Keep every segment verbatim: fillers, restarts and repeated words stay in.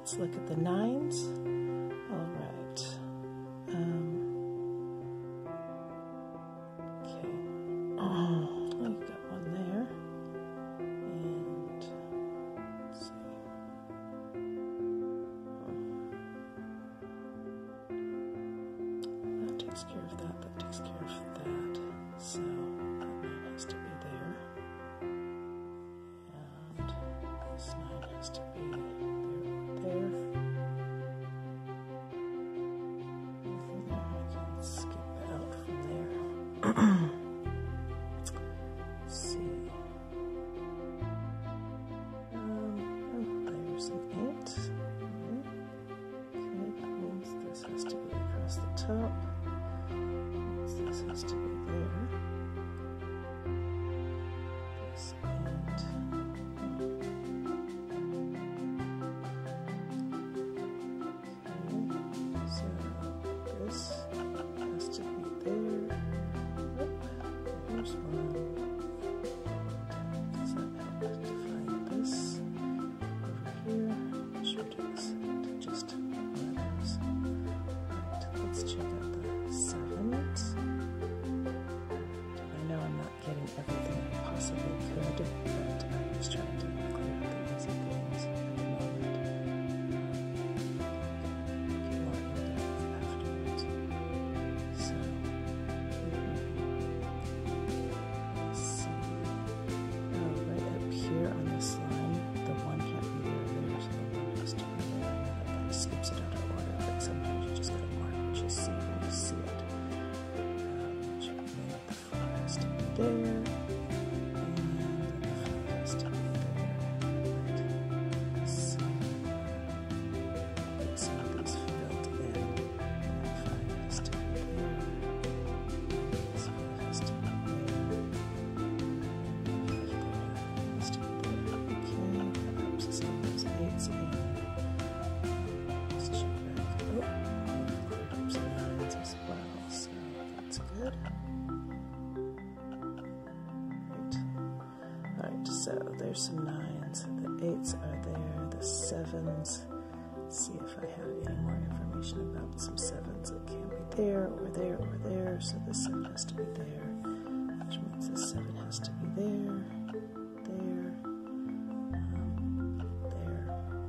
let's look at the nines. All right. Um, okay. Oh, you've got one there. And let's see. That takes care of that. That takes care of that. So that nine has to be there. And this nine has to be there or there. I can skip out from there. Let's see. Um, oh, there's an eight. Okay, that means this has to be across the top. Means this has to be there. This and so this has to be there. Oh, there's one. Does that help to find this over here? Sure does. Just one of those. Right, let's check out the sevens. I know I'm not getting everything I possibly could, but I'm just trying to clear up the easy things at the moment. Afterwards. So, let's see. Oh, right up here on this line, the one can't be there or there, so the one has to be there. That kind of skips it out of order, but sometimes you just gotta mark what you see when you see it. Um, which would mean that the four has to be there, and the five has to be there. Right. So, get some of these filled in. The five has to be there. This five has to be there. Five there has to be there. Okay, that helps us get those eights in. Let's check back. Oh, we've cleared up some nines as well, so that's good. Right. Alright, so there's some nines. The eights are there, the sevens. Let's see if I have any more information about some sevens. It can be there, or there, or there, so this seven has to be there, which means this seven has to be there, there, um, there,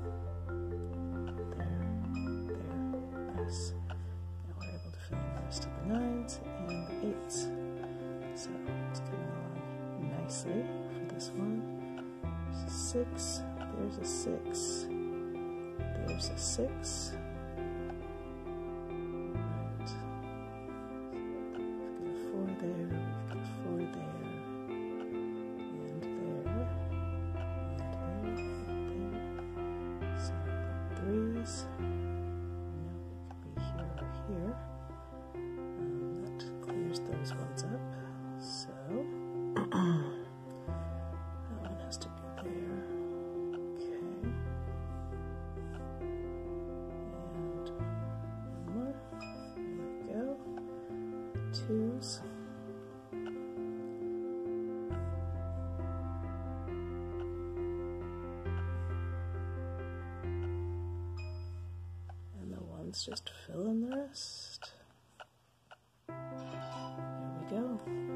there, there, yes. Now we're able to fill in the rest of the nines and the eights. So it's coming along nicely for this one. There's a six, there's a six, there's a six. Right. We've got a four there, we've got a four there, and there, and there, and there. So threes. Now we could be here or here. Um, that clears those ones up. So that one has to be there. Okay. And one more. There we go. Twos. And the ones just fill in the rest. There we go.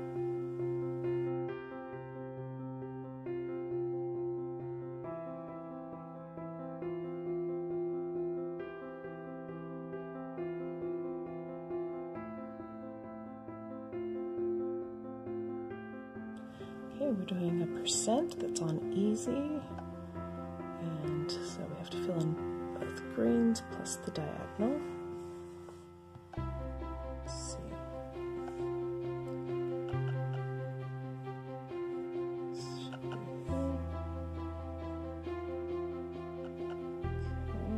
Okay, we're doing a percent that's on easy, and so we have to fill in both greens plus the diagonal. Let's see. This should be here. Okay.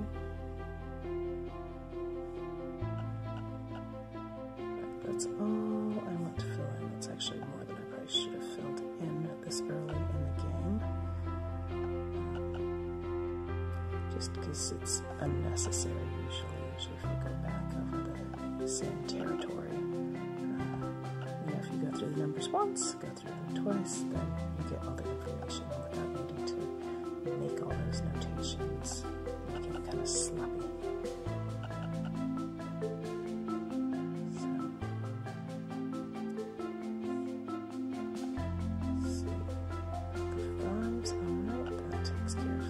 Right, that's all I want to fill in. That's actually more than I probably should have filled in this early in the game. Just because it's unnecessary usually. Usually if we go back over the same territory. Uh, you know, if you go through the numbers once, go through them twice, then you get all the information without needing to make all those notations. You can kind of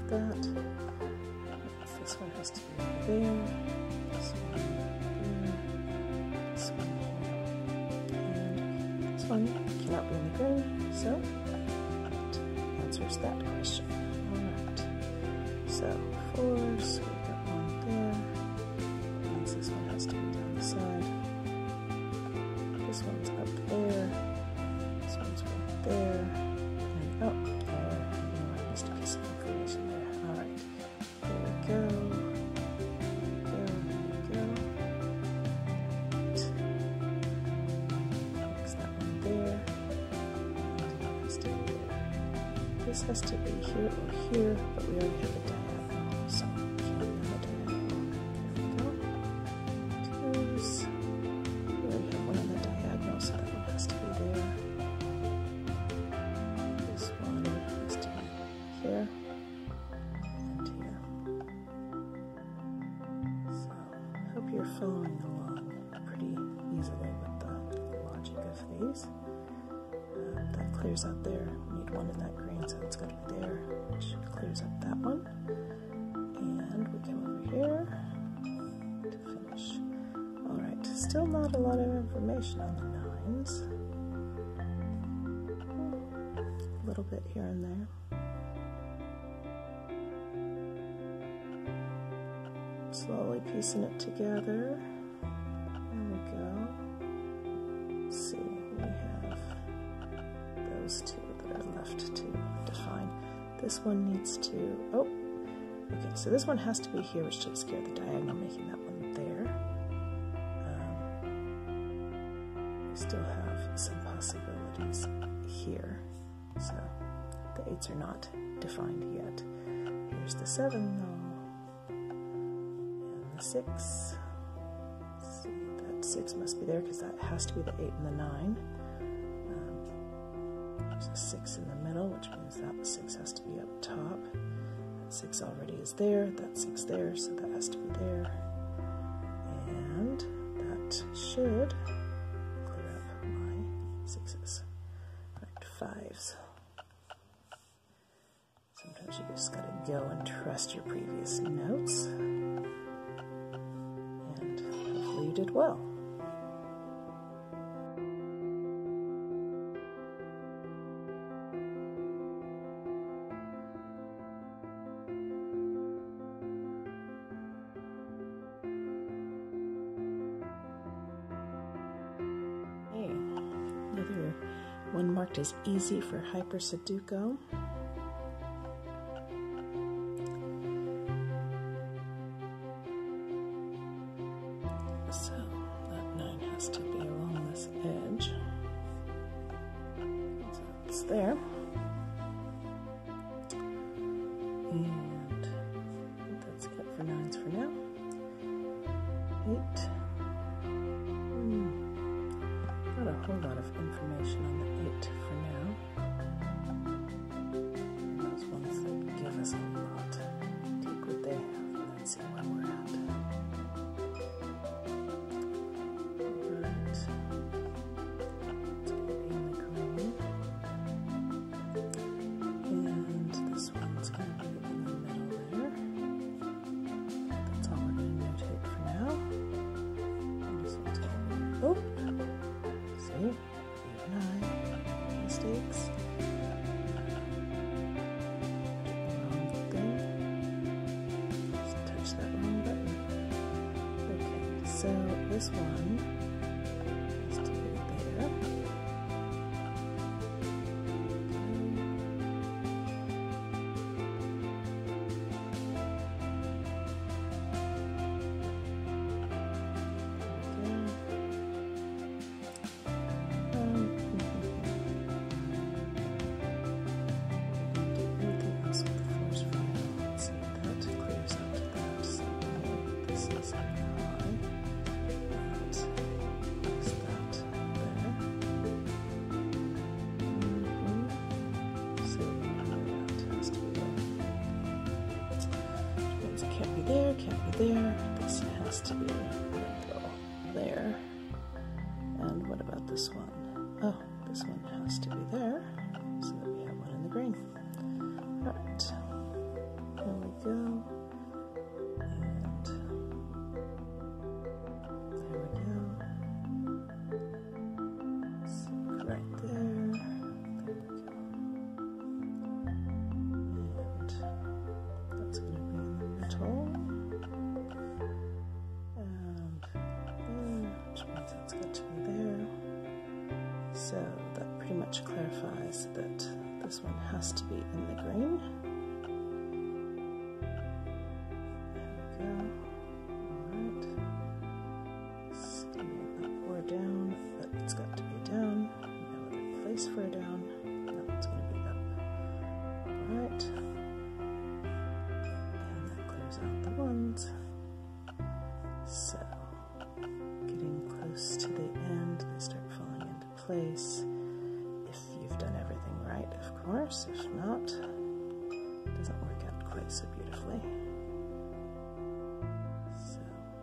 with that. This one has to be over there. This one there. This one here. And this one cannot be in the green, so that answers that question. Alright. So four, so we've got one there. And this one has to be down the side. This one's up there. This one's right there. And up there. And you know, I missed a piece of information there. Alright. There we go. There we go. There we go. Next that one there. And it has to be there. This has to be here or here, but we already have a diagonal, so we can't have a diagonal. There we go. Twos. We already have one on the diagonal, so that one has to be there. This one has to be here and here. So I hope you're following along pretty easily with the logic of these. Uh, that clears out there. We need one in that green, so it's got to be there, which clears up that one. And we come over here to finish. Alright, still not a lot of information on the nines. A little bit here and there. Slowly piecing it together. There we go. Let's see, we have those two that are left to define. This one needs to, oh, okay, so this one has to be here, which takes care of the diagonal, making that one there. Um, we still have some possibilities here, so the eights are not defined yet. Here's the seven, though. And the six. Let's see, that six must be there because that has to be the eight and the nine. Um, there's a six in the middle, which means that six has to be up top. That six already is there. That six there, so that has to be there. And that should clear up my sixes. Right, fives. Sometimes you just gotta go and trust your previous notes. And hopefully you did well. Okay, another one marked as easy for Hyper Sudoku. So that nine has to be along this edge. So it's there. And I think that's it for nines for now. Eight. Hmm. Not a whole lot of information on the eight for now. And those ones that give us a lot. Take what they have and then see where we're at. Oh, see, even I make mistakes. Wrong thing. Just touch that wrong button. Okay, so this one has to be there. There, can't be there. This has to be there. And what about this one? Oh, this one has to be there, so that we have one in the green. Alright. go. And there we go. So right there. There we go. And that's going to be in the middle. And there, which means that's got to be there. So that pretty much clarifies that this one has to be in the green. There we go. Alright. It's going to be up or down, but it's got to be down. No other place for a down. No, it's going to be up. Alright. And that clears out the ones. So, getting close to the end, they start falling into place. If you've done everything right, of course. If not, it doesn't work out quite so beautifully. So,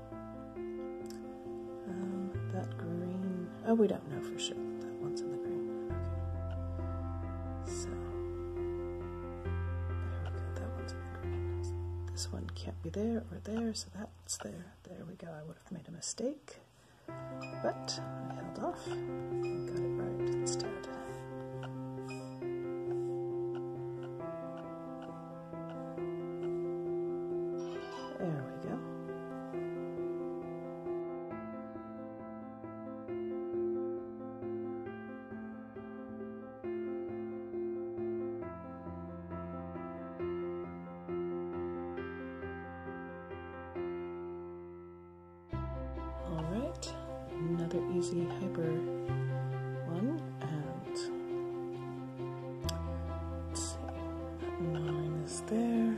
um, that green, oh, we don't know for sure. That one's in the green. Okay. So, there we go. That one's in the green. This one can't be there or there, so that's there. There we go. I would have made a mistake, but I held off and got it right instead. There we go. All right, another easy hyper one, and let's see, that nine is there.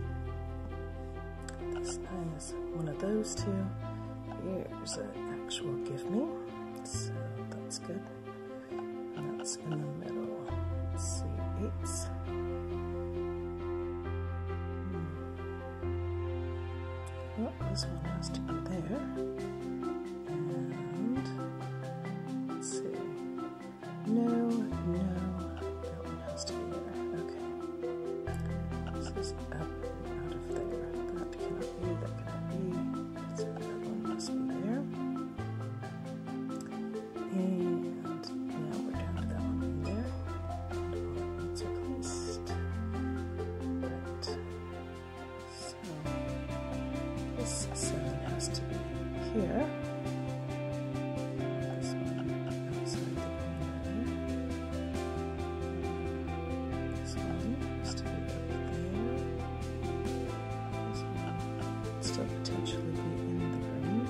This nine is one of those two. Here's an actual give me, so that's good. And that's in the middle. Let's see, eights. Hmm. Well, this one has to be there. And let's see. No, no, that one has to be there. Okay. This is up and out of there. That cannot be, that cannot be. So that one must be there. And now we're down to that one being there. And all the ones are placed. Right. So this seven has to be here. This one outside the green there. This one has to be up there. This one could still potentially be in the green.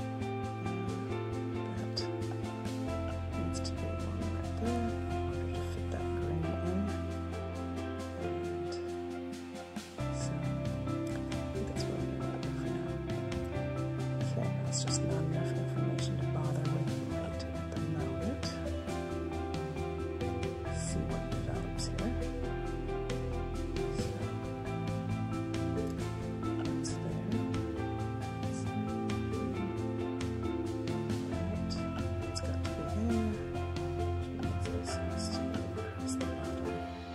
And that needs to be one right there in order to fit that green in. And so I think that's what we're going to do for now. Okay, that's just not enough information to bother with right at the moment. See what develops here. So that's there. That's right. It's got to be there. Which means this has to be across the bottom.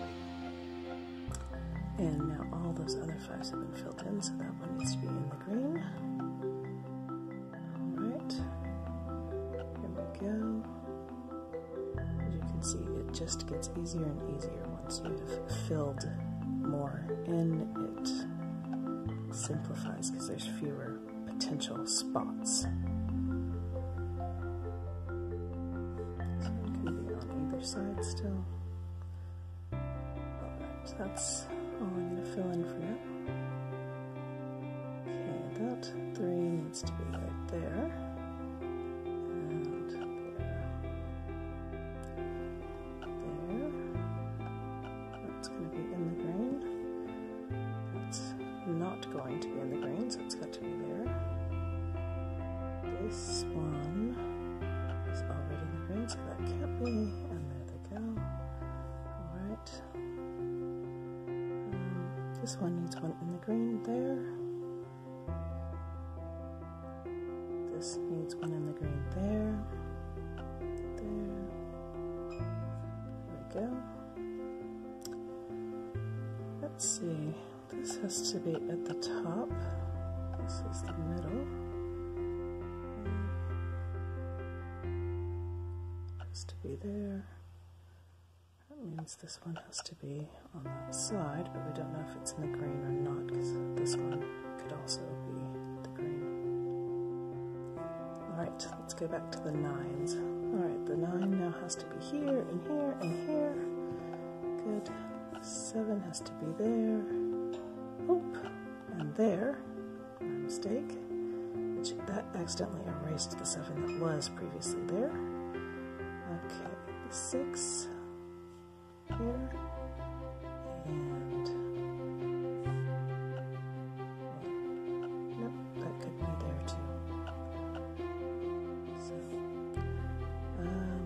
And now all those other fives have been filled in, so that one needs to be in the green. Alright, here we go. As you can see, it just gets easier and easier once you've filled more in. It simplifies because there's fewer potential spots. So it can be on either side still. Alright, that's all I'm going to fill in for now. Okay, that three needs to be right there. And there. There. That's going to be in the green. That's not going to be in the green, so it's got to be there. This one is already in the green, so that can't be. And there they go. Alright. This one needs one in the green there. This needs one in the green there. There. There we go. Let's see. this has to be at the top. This is the middle. Has to be there. That means this one has to be on that side, but we don't know if it's in the green or not, because this one could also be the green. Alright, let's go back to the nines. Alright, the nine now has to be here, and here, and here. Good. Seven has to be there. Oop, and there. My mistake. Which, that accidentally erased the seven that was previously there. Okay, the six here, and nope, that could be there too. So, um,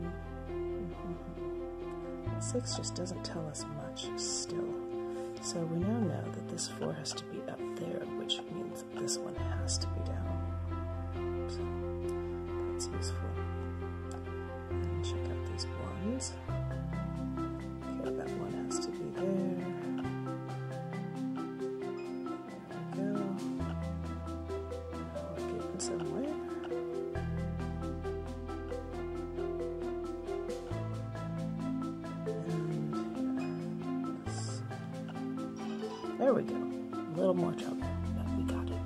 the six just doesn't tell us much still. So we now know that this four has to be up there, which means that this one has to be down. So that's useful. And check out these ones. Okay, that one has to be there. There we go. Now we're getting somewhere. And yes. There we go. A little more trouble, but we got it.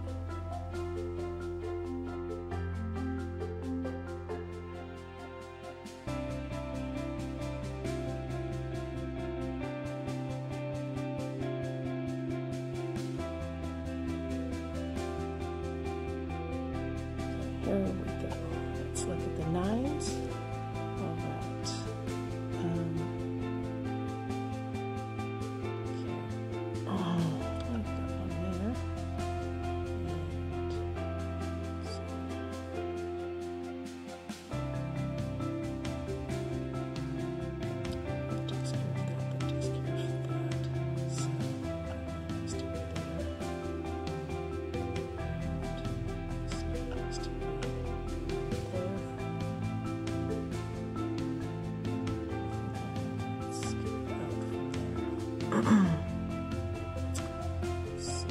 Here we go. Let's look at the nines. All right. Um, okay. Oh, I've got one there. And so. That takes care of that. That takes care of that. So that has to be there. Has to be there. Let's get it out from there. So,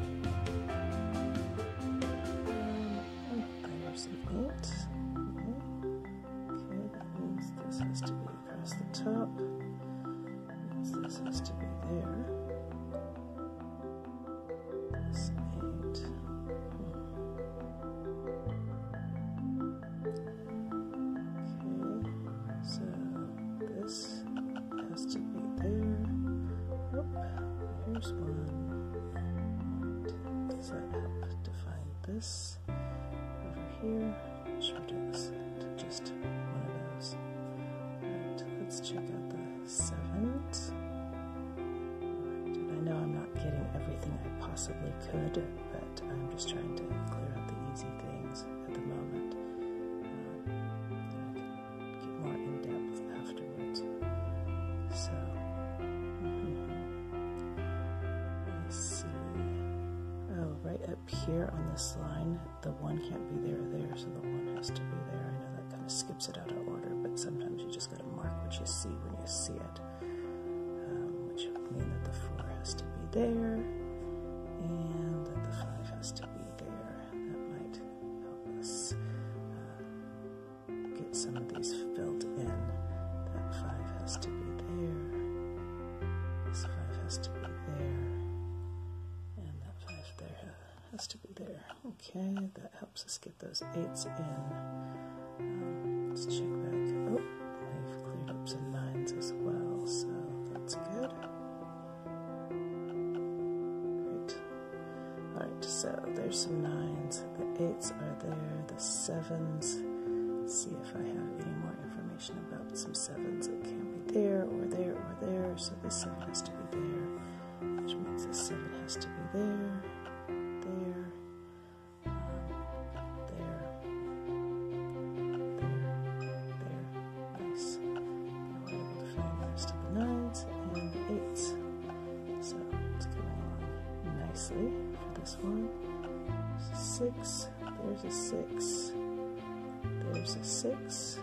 um, there's an eight. Okay. Okay, that means this has to be across the top. Means this has to be there. This eight. Okay, so this has to be there. Oh, here's one. Does that help define this over here? Sure does. Just one of those. Alright, let's check out the sevens. Alright, and I know I'm not getting everything I possibly could, but I'm just trying to clear up the easy things at the moment. Get more in depth afterwards. So, mm-hmm. Let's see. Oh, right up here on this line, the one can't be there or there, so the one has to be there. I know that kind of skips it out of order, but sometimes you just got to mark what you see when you see it, um, which would mean that the four has to be there, and that the five has to be there. That might help us uh, get some of these filled in. That five has to be there. This five has to be there. And that five there has to be there. Okay, that helps us get those eights in. Um, let's check back. Oh, we've cleared up some nines as well, so that's good. Great. Alright, so there's some nines. The eights are there. The sevens. Let's see if I have any more information about some sevens. It can't be there, or there, or there. So this seven has to be there, which means this seven has to be there, there, um, there, there, there. Nice. Now we're able to find the rest of the nines and the eights. So it's going along nicely for this one. There's a six. There's a six. There's a six.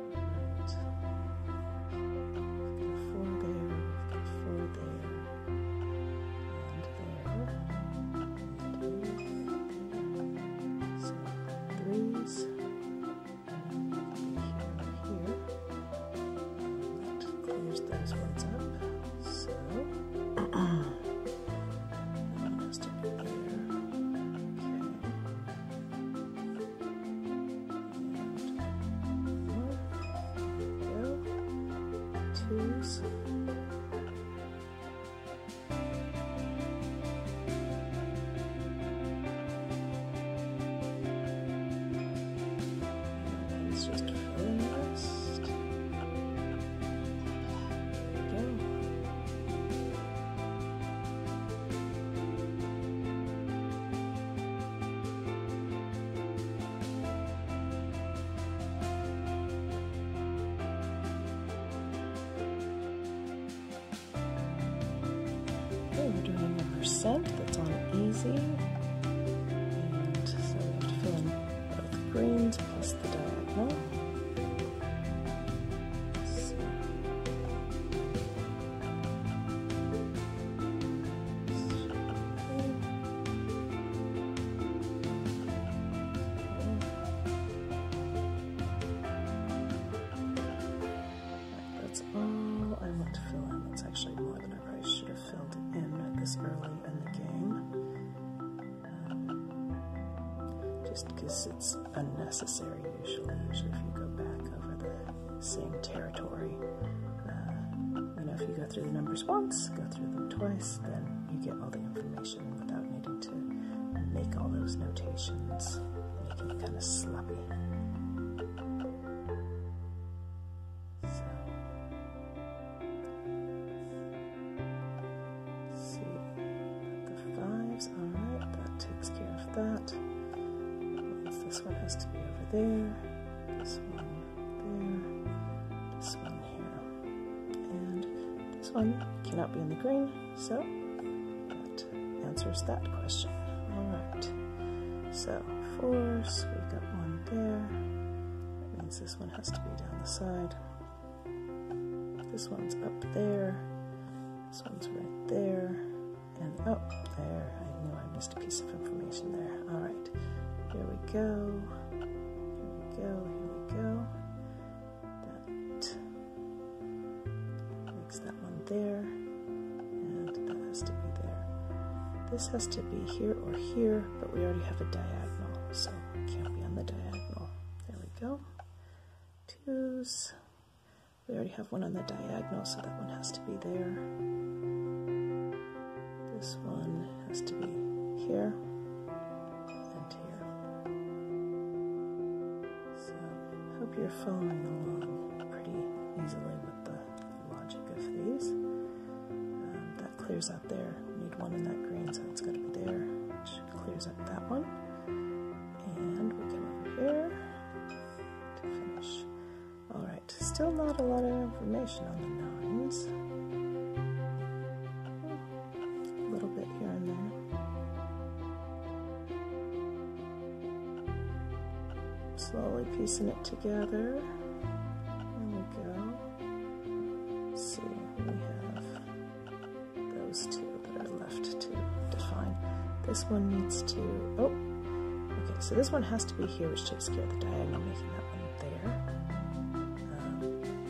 Right. We've got a four there. We've got four there. percent, that's on easy. And so we have to fill in both greens plus the diagonal. So, that's all I want to fill in. That's actually more than I probably should have filled in this early in the game. Um, just because it's unnecessary usually. Usually if you go back over the same territory, uh, you know, if you go through the numbers once, go through them twice, then you get all the information without needing to make all those notations, making it kind of sloppy. Alright, that takes care of that. Means this one has to be over there, this one there, this one here. And this one cannot be in the green, so that answers that question. Alright, so force, we got one there. That means this one has to be down the side. This one's up there, this one's right there. And oh, there, I knew I missed a piece of information there. All right, here we go, here we go, here we go. That makes that one there, and that has to be there. This has to be here or here, but we already have a diagonal, so it can't be on the diagonal. There we go. Twos. We already have one on the diagonal, so that one has to be there. This one has to be here and here. So I hope you're following along pretty easily with the logic of these. Um, that clears out there. We need one in that green, so it's got to be there, which clears up that one. And we come over here to finish. All right, still not a lot of information on the nines. Slowly piecing it together. There we go. Let's see, we have those two that are left to define. This one needs to, oh, okay, so this one has to be here, which takes care of the diagonal, making that one there. Um,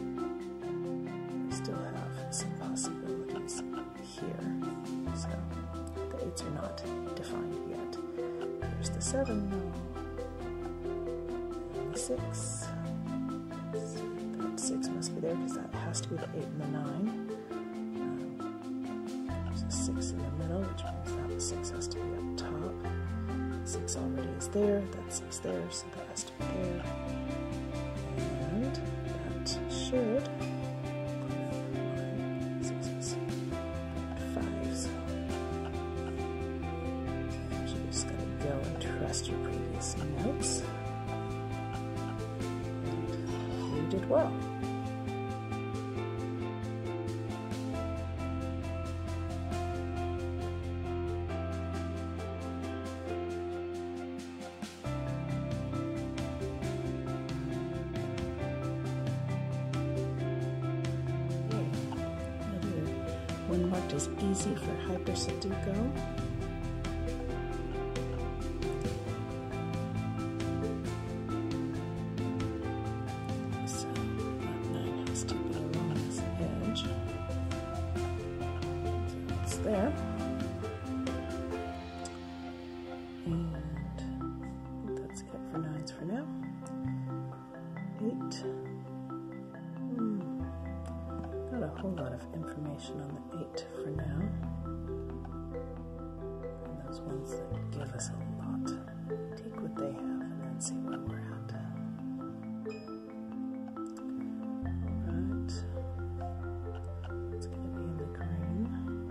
we still have some possibilities here, so the eights are not defined yet. Here's the seven, no. Six. That six must be there because that has to be the eight and the nine. Um, there's a six in the middle, which means that the six has to be up top. Six already is there. That six there, so that has to be there. And that should sixes, fives. So you just gotta go and trust your previous notes. Did well. Another one marked as easy for Hyper Sudoku. There. And I think that's it for nines for now. Eight. Hmm. Not a whole lot of information on the eight for now. And those ones that give us a lot. Take what they have and then see where we're at. Alright. It's going to be in the green.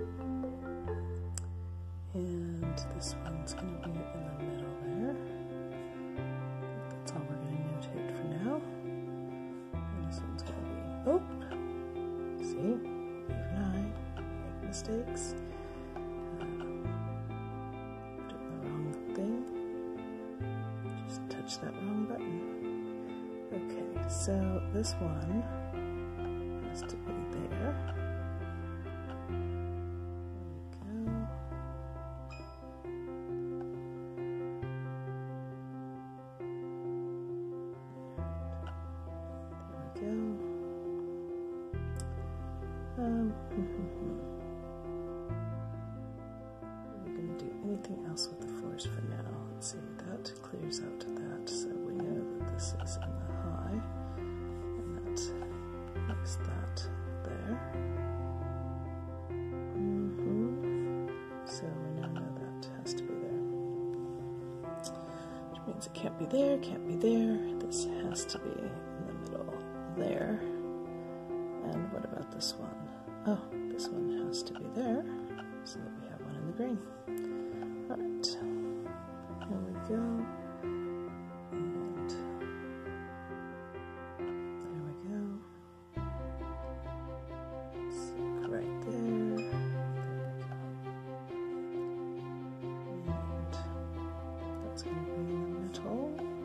And this one's going to be in the middle there. That's all we're going to notate for now. And this one's going to be, oh, see, even I make mistakes. Um, push that wrong button. Okay, so this one has to be there. There we go. There we go. Um, we're going to do anything else with the fours for now. Let's see, that clears out that, so we know that this is in the high, and that makes that there. Mm-hmm. So we now know that has to be there. Which means it can't be there, can't be there. This has to be in the middle there. And what about this one? Oh, this one has to be there, so that we have one in the green. Alright, here we go, and there we go. It's right there, there we go. And that's going to be in the middle,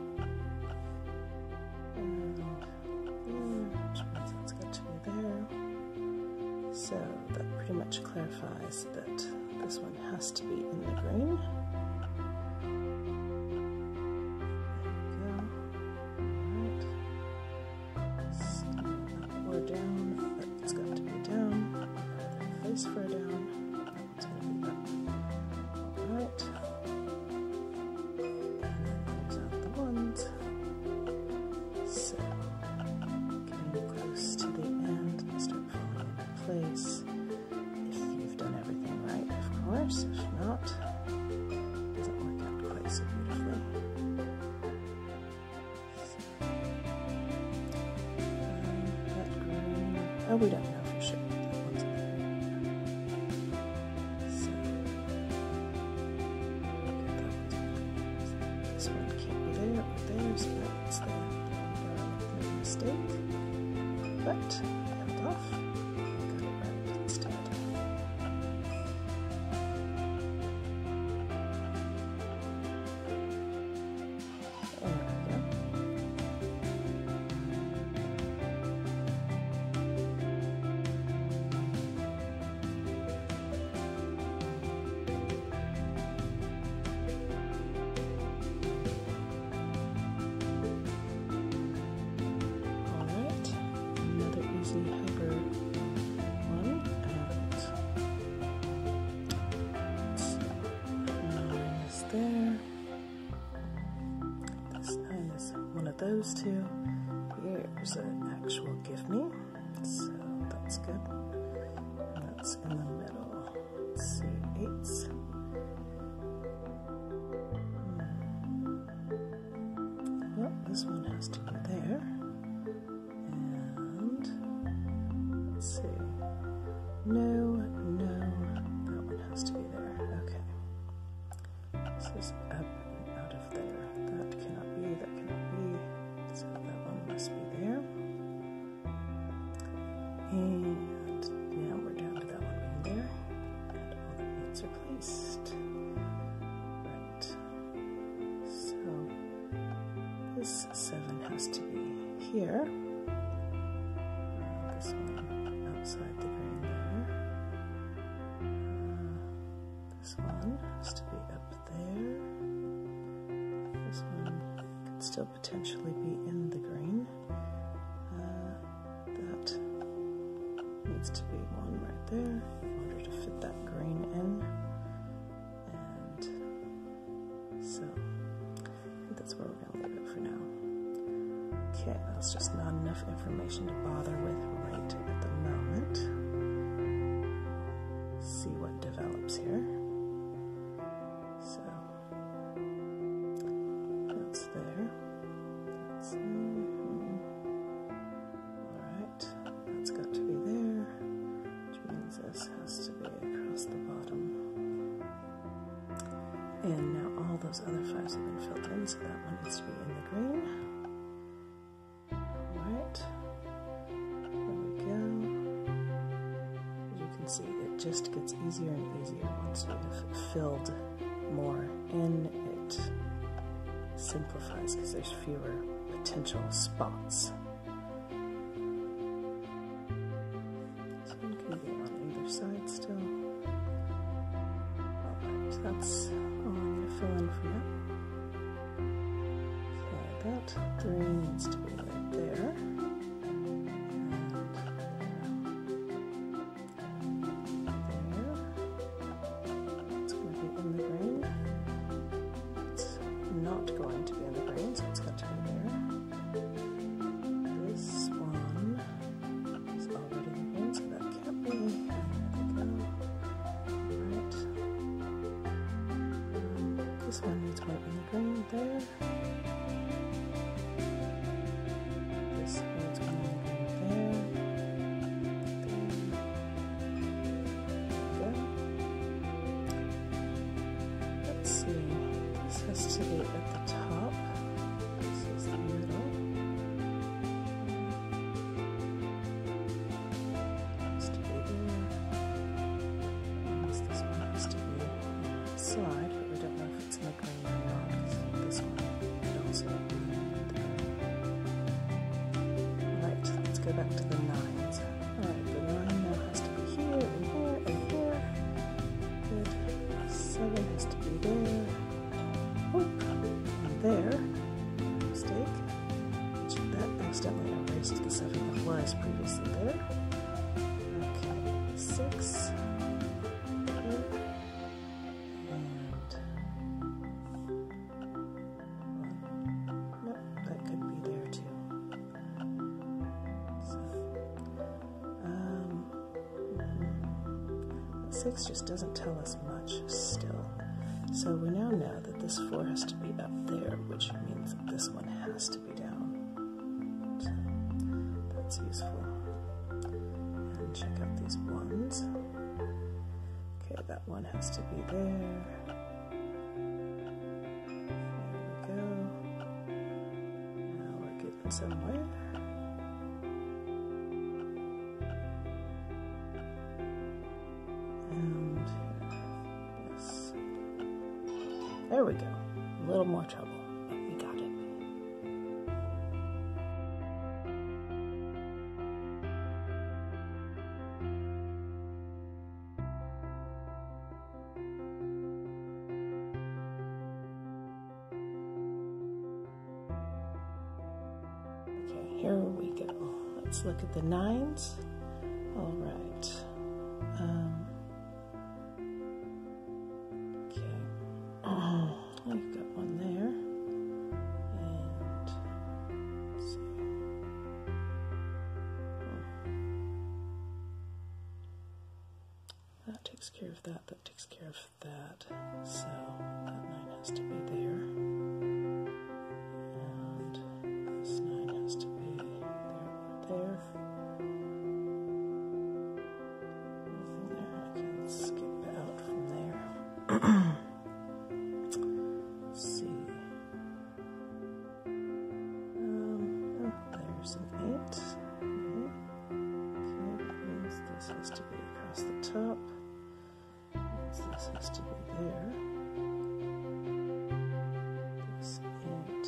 and there, which means that's got to be there. So that pretty much clarifies that this one has to be in the green. There we go. Alright. So up or down, but it's got to be down. Face for a down. It's going to be up. Alright. And then there's out the ones. So getting close to the end, they start falling into place. If you've done everything right, of course. If not, it doesn't work out quite so beautifully. So, um, that green, oh, we don't know for sure. That one's green. So, okay, that one's green. This one can't be there or there, so that's there. No mistake. But I held off. I got it right instead. Hyper one, and nine is there. This nine is one of those two. Here's an actual give me, so that's good. And that's in the middle. Let's see, eights. Hmm. Well, this one has to be there. Let's see. No, no, that one has to be there. Okay. This is up and out of there. That cannot be, that cannot be. So that one must be there. And now we're down to that one being there. And all the eights are placed. Right. So this seven has to be here. Uh, this one outside the green there. Uh, this one has to be up there. This one could still potentially be in the green. Uh, that needs to be one right there in order to fit that green in. And so I think that's where we're going to leave it for now. Okay, that's just not enough information to bother with right at the moment. See what develops here. So that's there. That's mm-hmm. Alright, that's got to be there, which means this has to be across the bottom. And now all those other fives have been filled in, so that one needs to be in the green. Alright. See, it just gets easier and easier once you've filled more in. It simplifies because there's fewer potential spots. This one can be on either side still. Alright, that's all I'm going to fill in for now. So that green needs to be right there. This one needs white and green there. This needs white and green there. There. There. Let's see. This has to be at the top. This is the middle. Has to be there. And this one has to be on the side. The green or not. This one could also be there. Right, let's go back to the nines. Alright, the nine now has to be here and here and here. Good. Seven has to be there. Oop, and there. Mistake. That accidentally erased the seven that was previously there. Okay, six. Six just doesn't tell us much still. So we now know that this four has to be up there, which means that this one has to be down. So that's useful. And check out these ones. Okay, that one has to be there. There we go. Now we're getting somewhere. And yes, there we go. A little more trouble, but we got it. Okay, here we go. Let's look at the nines. All right. Um, I've got one there, and let's see. Oh. That takes care of that, that takes care of that, so that nine has to be there, and this nine has to be there or there. Nothing there, I can skip out from there. Top. This has to be there. This eight.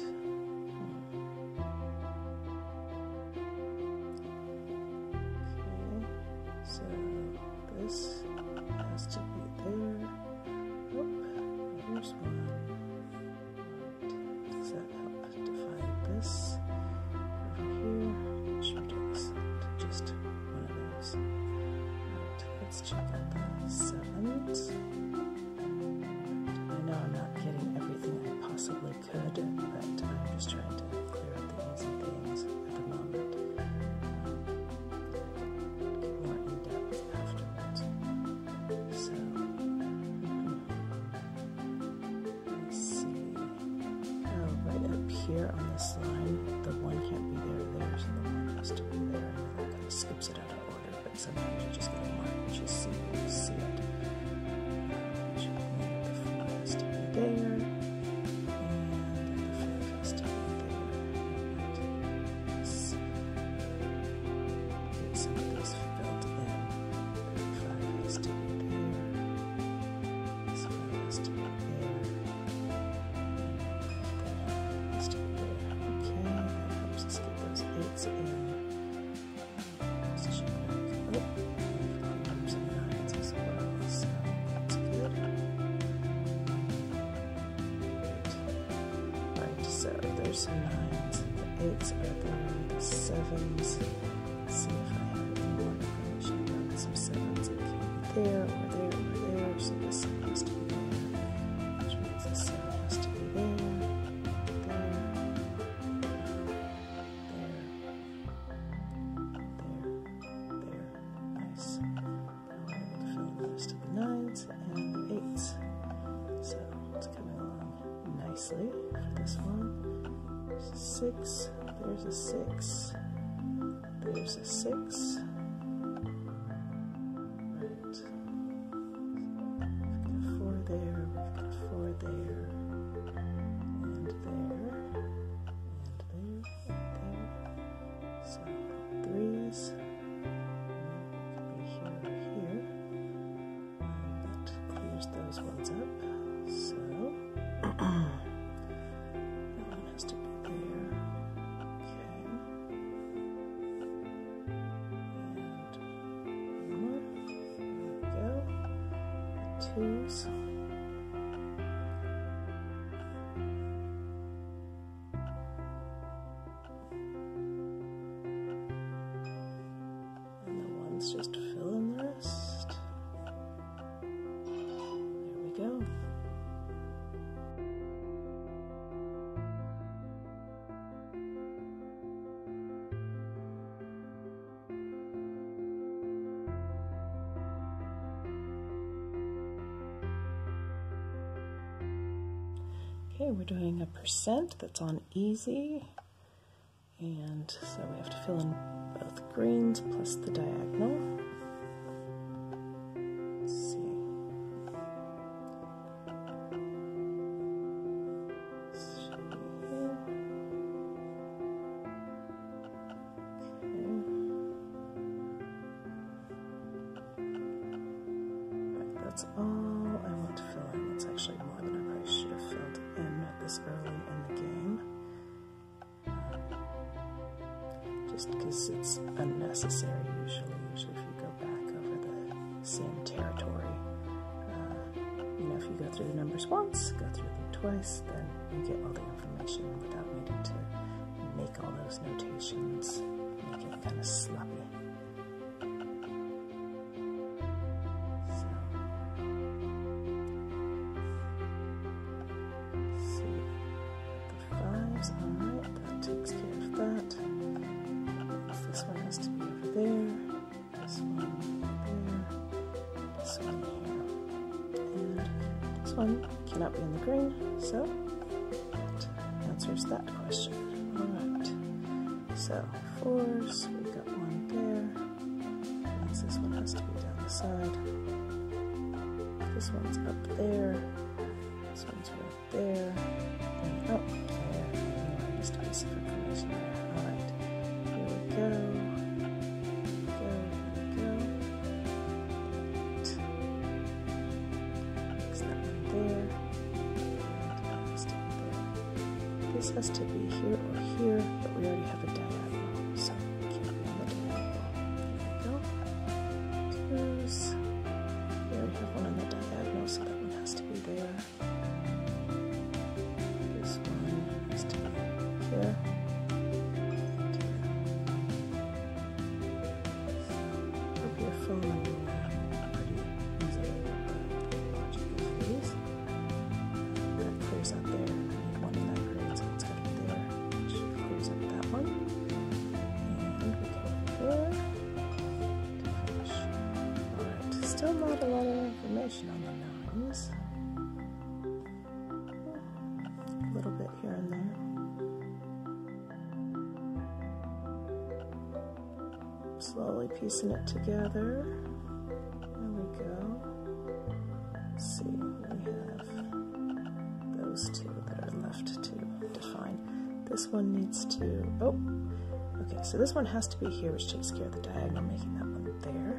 Okay, so this has to be there. Oh, here's one. Right. Does that help define this over here? Make sure it is just one of those. Let's check out the sevens. I know I'm not getting everything I possibly could, but I'm just trying to clear up the easy things at the moment. Um, get more in depth afterwards. So, let's see. Oh, right up here on this line, the one can't be there or there, so the one has to be there, and that kind of skips it out of order. But sometimes you just gotta mark what you see when you see it. Which would mean that the four has to be there, and the five has to be there. Let's get some of these filled in. The five has to be there. This five has to be there. And there. there's some nines. The eights are there. The sevens. Let's see if I have any more information about some sevens. It can be there, or there, or there. So this seven has to be there, which means this seven has to be there, there, there, there, there. Nice. Now we're able to fill in the rest of the nines and the eights. So it's coming along nicely for this one. There's a six. There's a six. There's a six. Right. We've got four there. We've got four there. And there. And there. And there. So threes. Could be here or here. And that clears those ones up. So that one has to be there. Okay. And one more. There we go. The twos. And the ones just fill in the rest. There we go. Okay, we're doing a percent that's on easy, and so we have to fill in both greens plus the diagonal. Let's see. Let's see here. Okay. Right, that's all I want to fill in. That's actually more than I probably should have filled in this early in the game, just because it's unnecessary usually. Usually if you go back over the same territory, uh, you know, if you go through the numbers once, go through them twice, then you get all the information without needing to make all those notations, make it kind of sloppy. Alright, that takes care of that. This one has to be over there, this one there, this one here. And this one cannot be in the green, so that answers that question. Alright, so fours, we've got one there. Means this one has to be down the side. This one's up there. This one's right there. And up there. Just a piece of information there. Alright, here we go. Go, here we go. Right. Mix that one there. And that has to be there. This has to be here or here, but we already have a diagonal, so we can't be on the diagonal. There we go. Twos. We already have one on the diagonal, so that one has to be there. This one has to be here. Hope you're following along pretty easily with the logic of these. That clears out there. I need one in that grade, so it's got to be there, which clears up that one. And we go over there to finish. Alright, still not a lot of information on the nines. A little bit here and there. Slowly piecing it together. There we go. Let's see, we have those two that are left to define. This one needs to, oh, okay, so this one has to be here, which takes care of the diagonal, making that one there.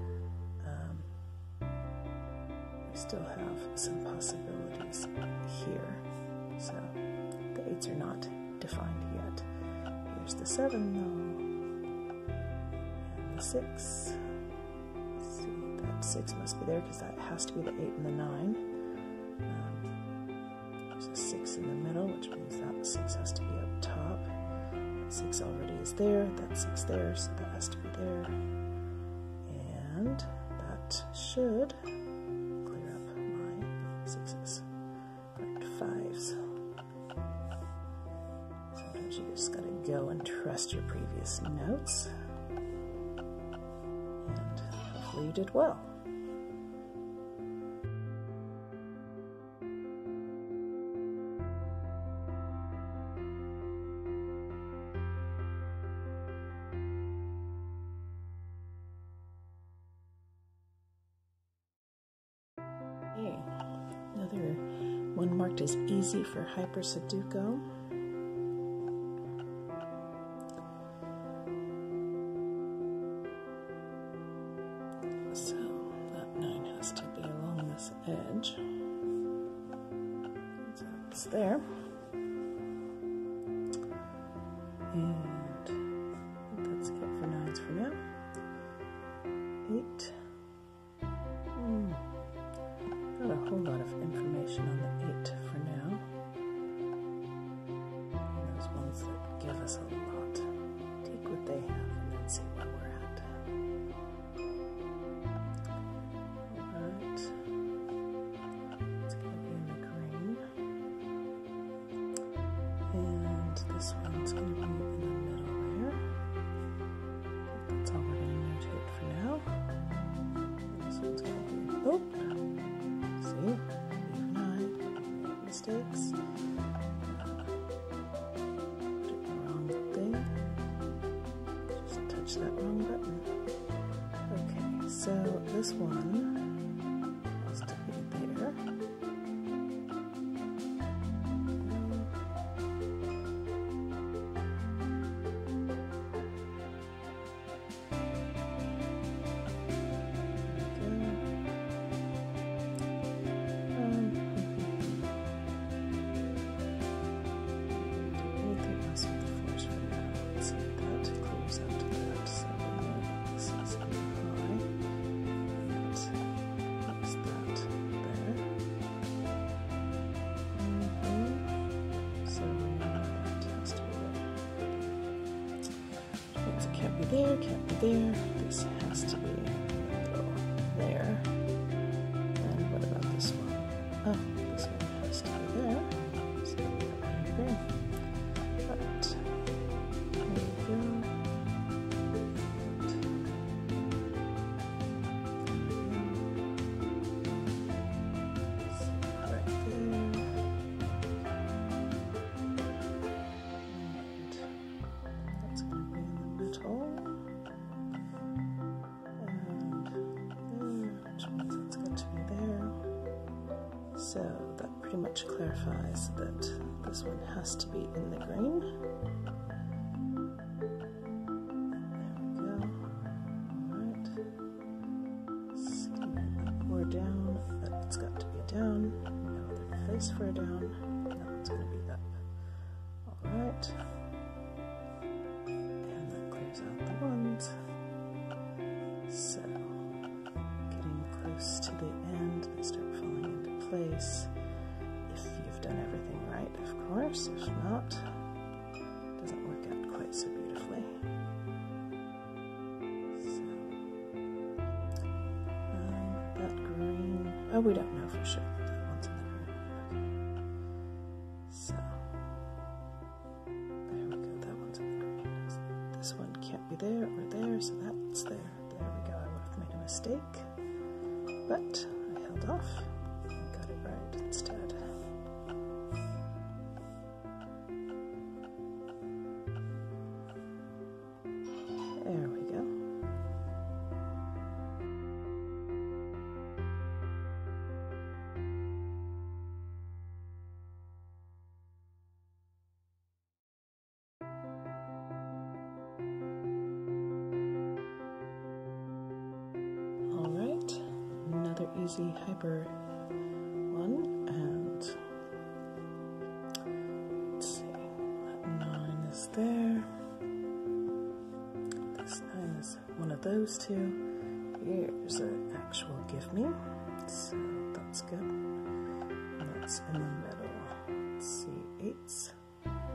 Um, we still have some possibilities here, so the eights are not defined yet. Here's the seven though. Six. Let's see, that six must be there because that has to be the eight and the nine. Um, there's a six in the middle, which means that six has to be up top. That six already is there, that six there, so that has to be there. And that should clear up my sixes. Right, fives. Sometimes you just gotta go and trust your previous notes. And hopefully you did well. Okay, another one marked as easy for hyper Sudoku. So that nine has to be along this edge. So it's there. And I think that's it for nines for now. Eight. Hmm. Not a whole lot of information on the eight for now. And those ones that give us a lot. Take what they have and then see where we're at. Alright. It's going to be in the green. And this one's going to be in the middle there. That's all we're going to notate for now. And this one's going to be, oh! See, even I make mistakes. Did the wrong thing. Just touch that wrong button. Okay, so this one has to be there. Can't be there, can't be there. This has to be a little there. And what about this one? Oh, this one has to be there. So right there. But there we go. And right there. That's going to be in the middle. So that pretty much clarifies that this one has to be in the green. There we go. Alright. It's going to be up or down, but it's got to be down. No other place for a down. That one's going to be up. Alright. And that clears out the ones. So, getting close to the end, they start falling into place. If you've done everything right, of course. If not, it doesn't work out quite so beautifully. So, um, that green, oh, we don't know for sure. That one's in the green. Okay. So, there we go, that one's in the green. This one can't be there or there, so that's there. There we go, I would have made a mistake, but I held off and got it right instead. There we go. All right, another easy hyper one, and let's see, that nine is there. This nine is one of those two. Here's an actual give me, so that's good. And that's in the middle. Let's see, eights.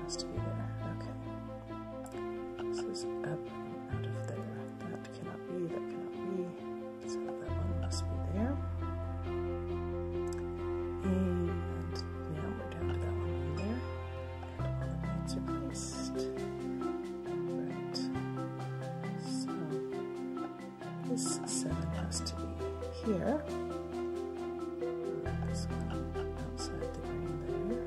has to be there. Okay. This is up and out of there. That cannot be, that cannot be. So that one must be there. And now we're down to that one in there. And all the lines are placed. Alright. So this seven has to be here. This one outside the green there.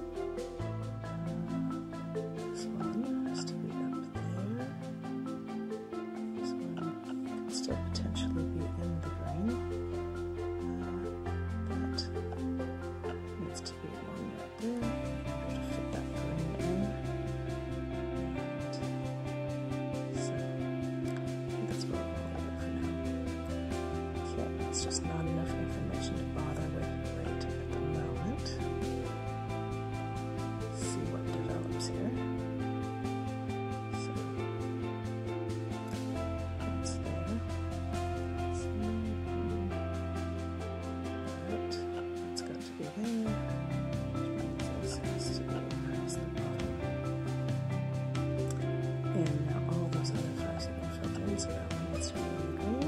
This one has to be up there. This one could still potentially be in the green. Uh, that needs to be one right there in order to fit that green in. And so I think that's where we'll hold it for now. Okay, it's just not enough information to bother with right at the moment. See what develops here. So that's there. So, right, it's got to be there. Which means this has to be across the bottom. And now all those other fives have been filled in, so that one needs to be in the green.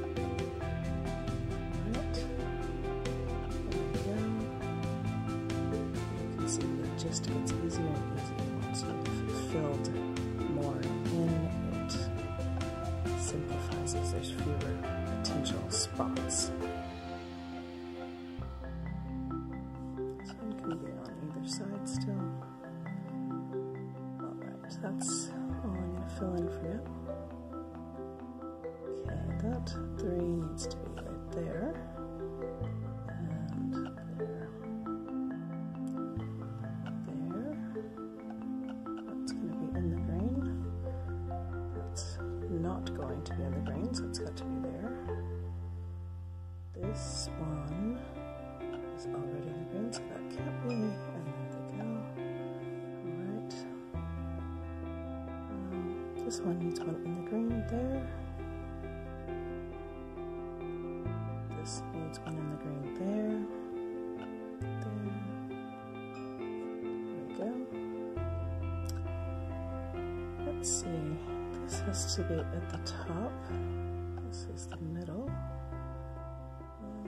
Right. There we go. You can see that it just gets easier and easier once you've filled more in. It simplifies as there's fewer potential spots. This one can be on either side still. Alright, that's all I'm going to fill in for now. Okay, that three needs to be right there. And there. There. That's going to be in the green. That's not going to be in the green, so it's got to be there. This one is already in the green, so that can't be. And there they go. Alright. Um, this one needs one in the green there. This needs one in the green there. There. There we go. Let's see. This has to be at the top. This is the middle. Um,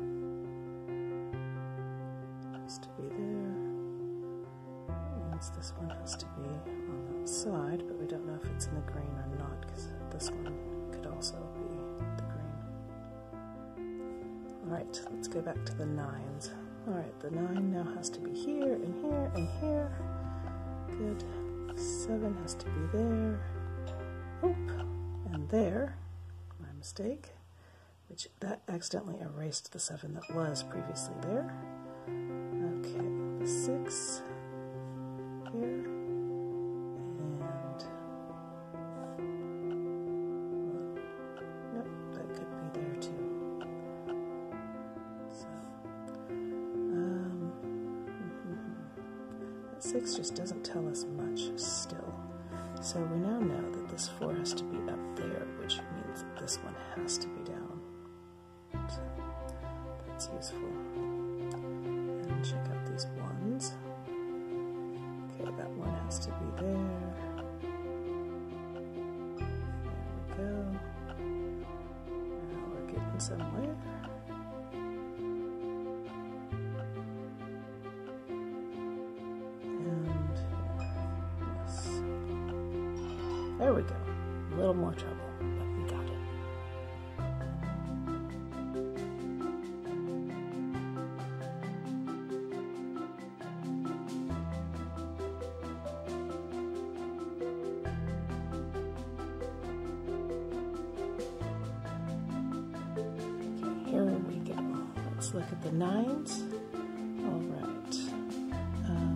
has to be there. That means this one has to be on that side, but we don't know if it's in the green or not, because this one could also be the green. Alright, let's go back to the nines. Alright, the nine now has to be here, and here, and here. Good. Seven has to be there. Oop, and there. My mistake. Which, that accidentally erased the seven that was previously there. Okay, the six here. And nope, that could be there too. So, um, that six just doesn't tell us much still. So we now know that this four has to be up there, which means that this one has to be down. So that's useful. And check out these ones. Okay, that one has to be there. There we go. Now we're getting somewhere. And yes. There we go. A little more trouble, but we got it. Okay, here we go. Let's look at the nines. All right. Um,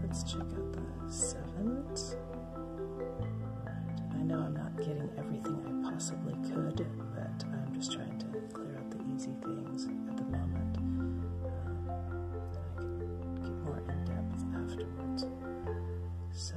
let's check out the sevens. Right. I know I'm not getting everything I possibly could, but I'm just trying to clear out the easy things at the moment. Um, and I can get more in depth afterwards. So,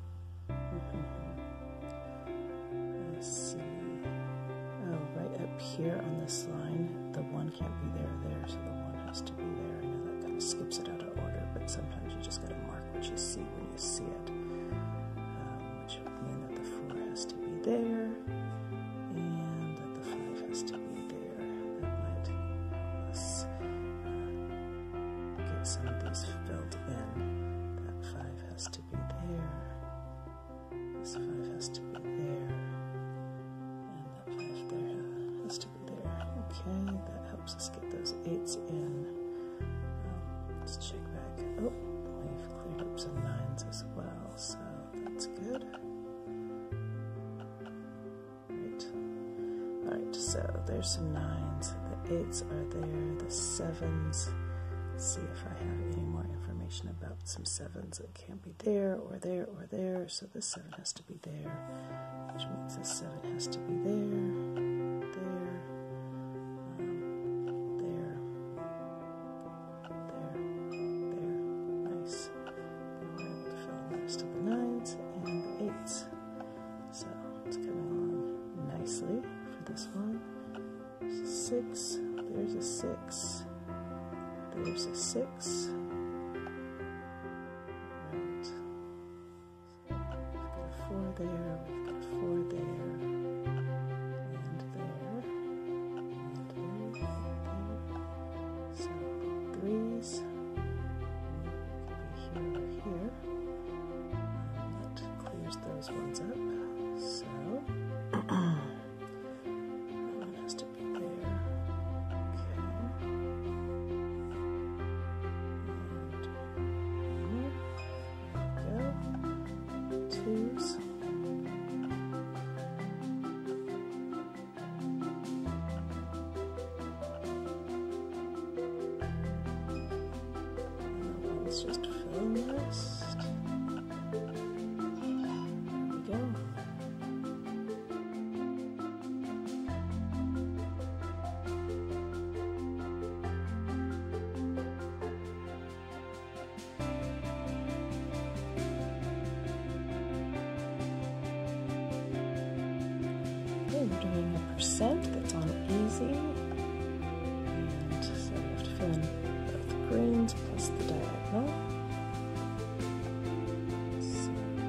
let's see. Oh, right up here on this line, the one can't be there or there, so the one has to be there. I know that kind of skips it out of order, but sometimes you just got to mark what you see when you see it, um, which would mean that the four has to be there, and that the five has to be there. That might help us uh, get some of these filled in. That five has to be there, this five has to be there, and that five there has to be there. Okay, that helps us get those eights in. Um, let's check back. Oh, we've cleared up some nines as well, so that's good. Right. Alright, so there's some nines. The eights are there, the sevens. Let's see if I have any more information about some sevens that can't be there, or there, or there. So this seven has to be there, which means this seven has to be there, there, um, there, there, there. Nice. And we're able to fill in the rest of the nines and the eights. So it's coming along nicely for this one. There's a six, there's a six, there's a six. Right. So we've got a four there, we've got a four there, and there, and there, and there. So threes could be here or here. Um, that clears those ones up. So that one has to be there. Okay. And there we go. Twos. And the one's just filling the rest. There we go. Okay, we're doing a percent that's on easy, and so we have to fill in both greens plus the diagonal. So,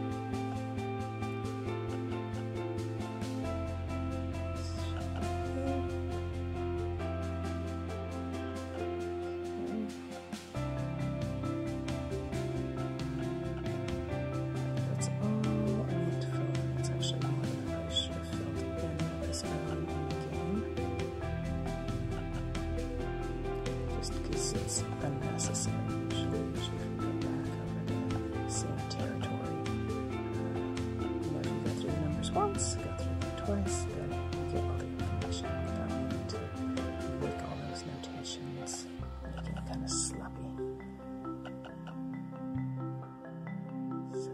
that's all I want to fill in. It's actually more than I should have filled in this early in the game, just because it's unnecessary. Usually, usually if we go back over the same territory, uh, you know, if you go through the numbers once, go through them twice, then you get all the information without needing to make all those notations, making it kind of sloppy. So,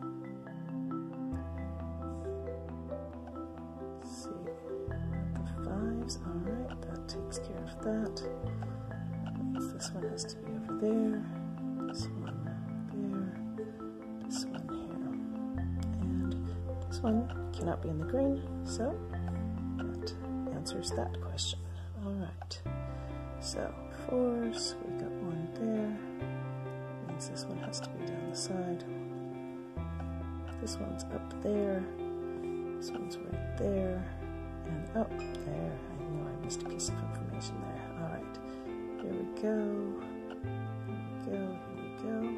let's see, the fives, alright, that takes care of that. This one has to be over there, this one there, this one here, and this one cannot be in the green, so that answers that question. Alright, so fours, we've got one there, means this one has to be down the side, this one's up there, this one's right there, and oh, there, I knew I missed a piece of information there. Alright, here we go, here we go, here we go,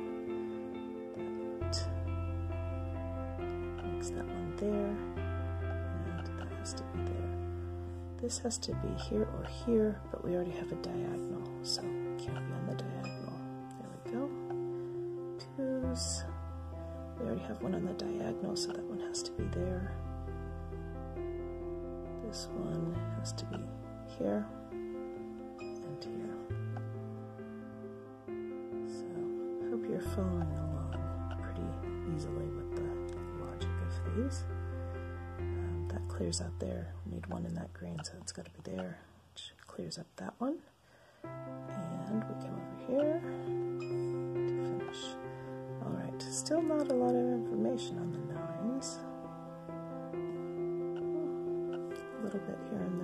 that makes that one there, and that has to be there. This has to be here or here, but we already have a diagonal, so it can't be on the diagonal. There we go. Twos. We already have one on the diagonal, so that one has to be there. This one has to be here and here. So, hope you're following along. easily with the logic of these. Um, that clears out there. We need one in that green, so it's got to be there, which clears up that one. And we come over here to finish. Alright, still not a lot of information on the nines. A little bit here and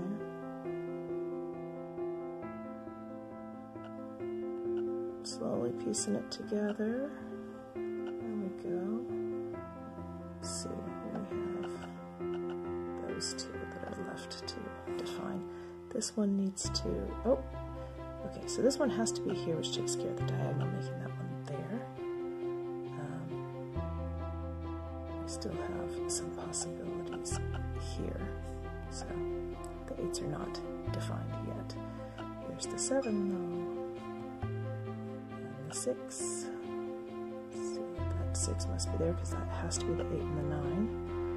there. Slowly piecing it together. There we go. Let's see, here we have those two that are left to define. This one needs to, oh, okay, so this one has to be here, which takes care of the diagonal, making that one there. Um, we still have some possibilities here, so the eights are not defined yet. Here's the seven, though, and the six. Let's see, that six must be there because that has to be the eight and the nine.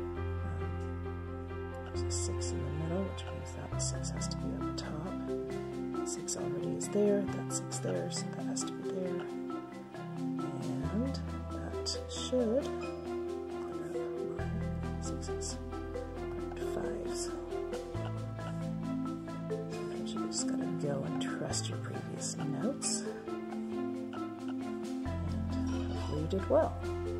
Um, there's a six in the middle, which means that six has to be at the top. Six already is there, that six there, so that has to be there. And that should clear up my sixes and fives. Sometimes you just gotta go and trust your previous notes. And hopefully you did well.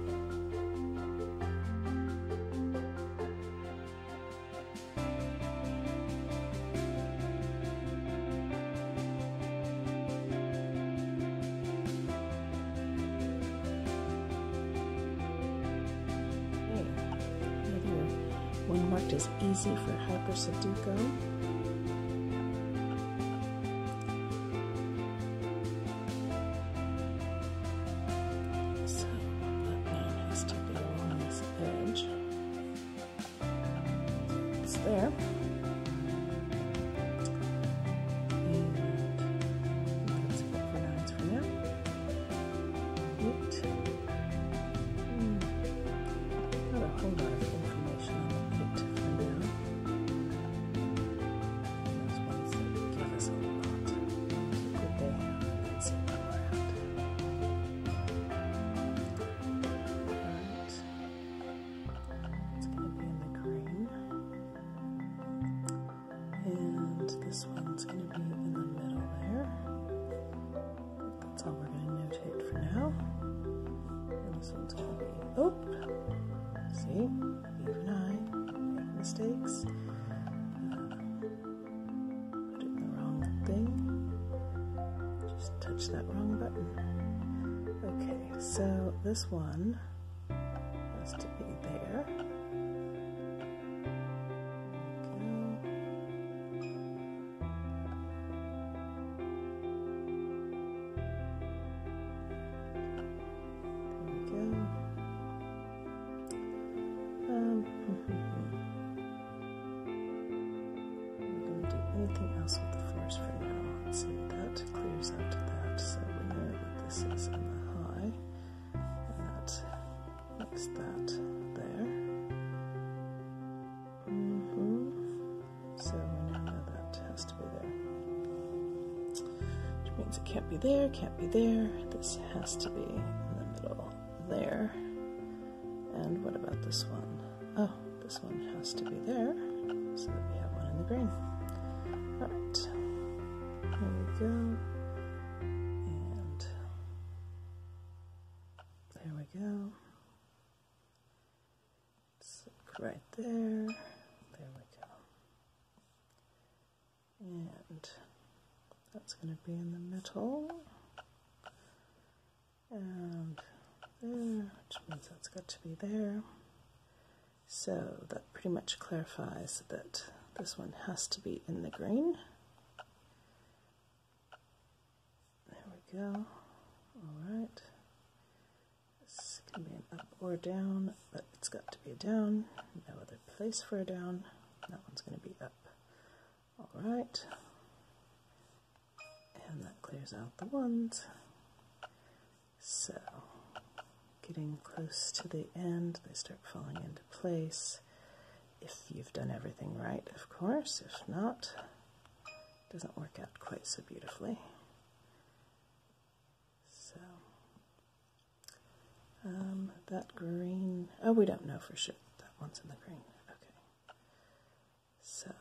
One marked as easy for Hyper Sudoku. So that nine has to be along this edge. It's there. And let's go for nines for now. Eight. Hmm. Not a whole lot of information on it. This one's going to be in the middle there. That's all we're going to notate for now. And this one's going to be, oh, see, even I make mistakes. Uh, put it in the wrong thing. Just touch that wrong button. Okay, so this one has to be there. Anything else with the fours for now? Let's see, that clears out to that, so we know that this is in the high, and that makes that there. Mm-hmm. So we now know that has to be there. Which means it can't be there, can't be there. This has to be in the middle there. And what about this one? Oh, this one has to be there, so that we have one in the green. Alright, here we go, and there we go. Let's look right there, there we go. And that's going to be in the middle, and there, which means that's got to be there. So that pretty much clarifies that this one has to be in the green. There we go. Alright. This can be an up or down, but it's got to be a down. No other place for a down. That one's going to be up. Alright. And that clears out the ones. So, getting close to the end, they start falling into place. If you've done everything right, of course. If not, it doesn't work out quite so beautifully. So, um, that green? Oh, we don't know for sure. That one's in the green. Okay. So,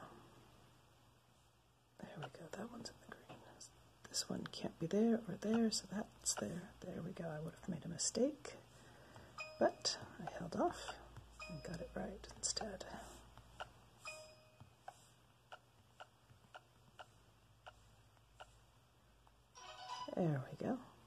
there we go. That one's in the green. This one can't be there or there, so that's there. There we go. I would have made a mistake, but I held off and got it right instead. There we go.